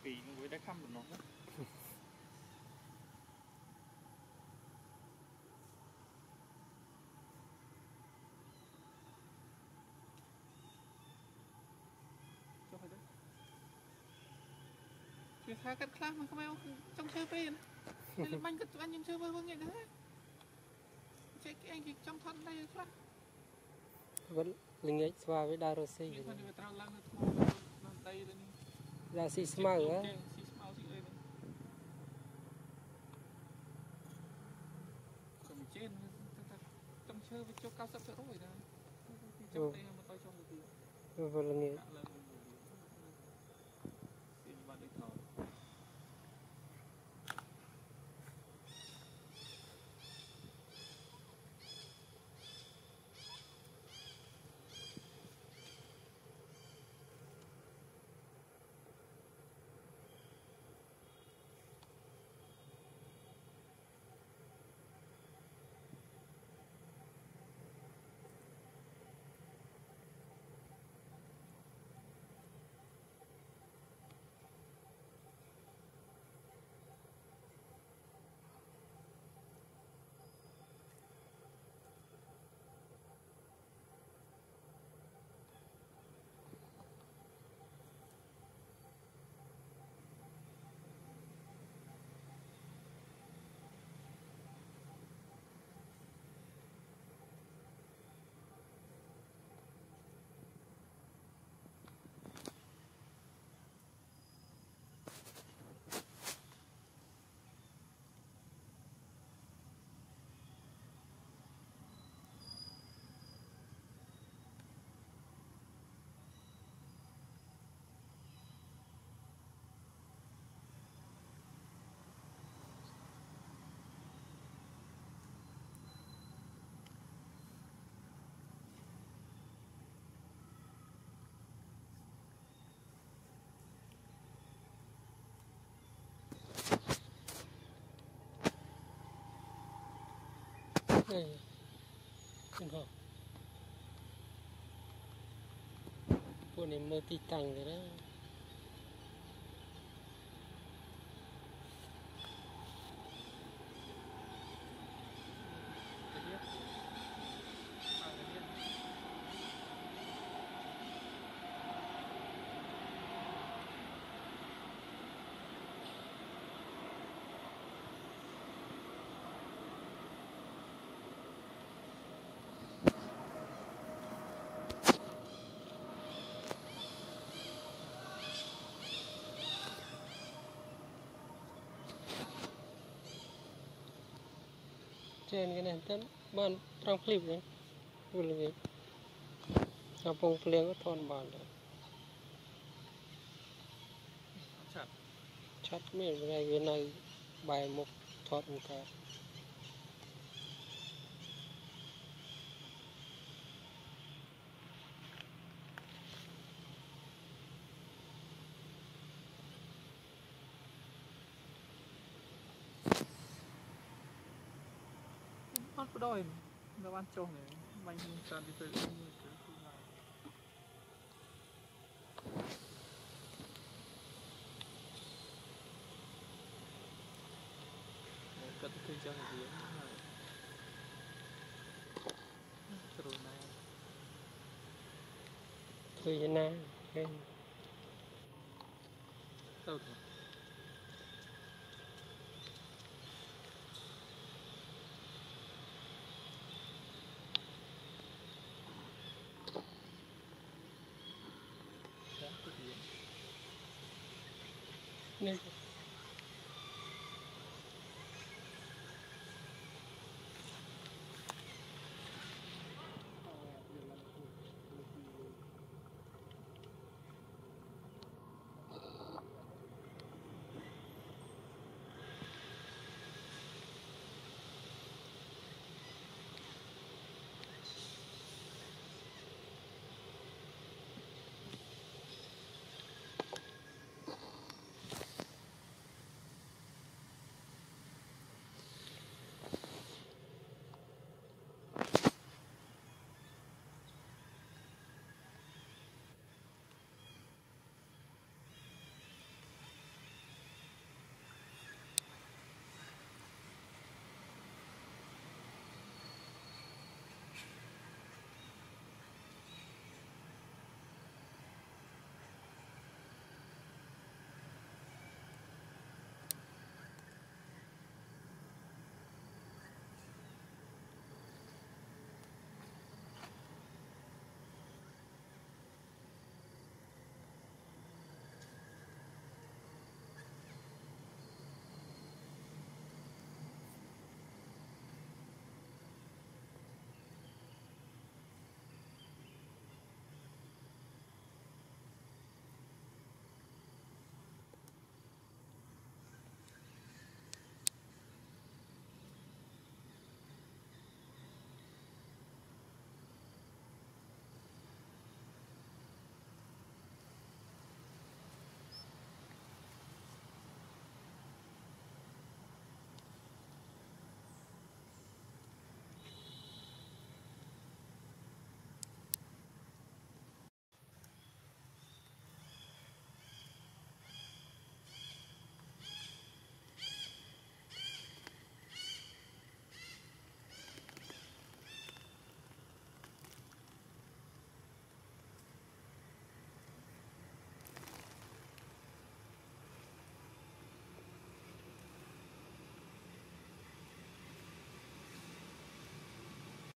phì với đá khăm của nó đó. Cho phải đấy. Chuyện tha cắt khá mà không ai trong chơi về này. Đây là bánh cắt anh trong chơi về không nghe đấy. Chạy cái anh trong thân đây khá. Vẫn linh nghịch xóa với đa rô xì. Là xì smau á. Còn trên trong chơi với chỗ cao sắp rồi đó. Trong tay mà tôi cho một tí. Vừa là nghịch. Đây. Không hả? Bộ này mơ tí tăng rồi đó. Trên cái này tên bạn trong clip này vừa là gì ngọc bông phèn có thon bàn đấy chặt miệng cái này bài một thọt một cái Con có đôi nó ăn trông này bánh tràn đi tới cái này cất cái chân này gì rồi này tôi na cái đâu này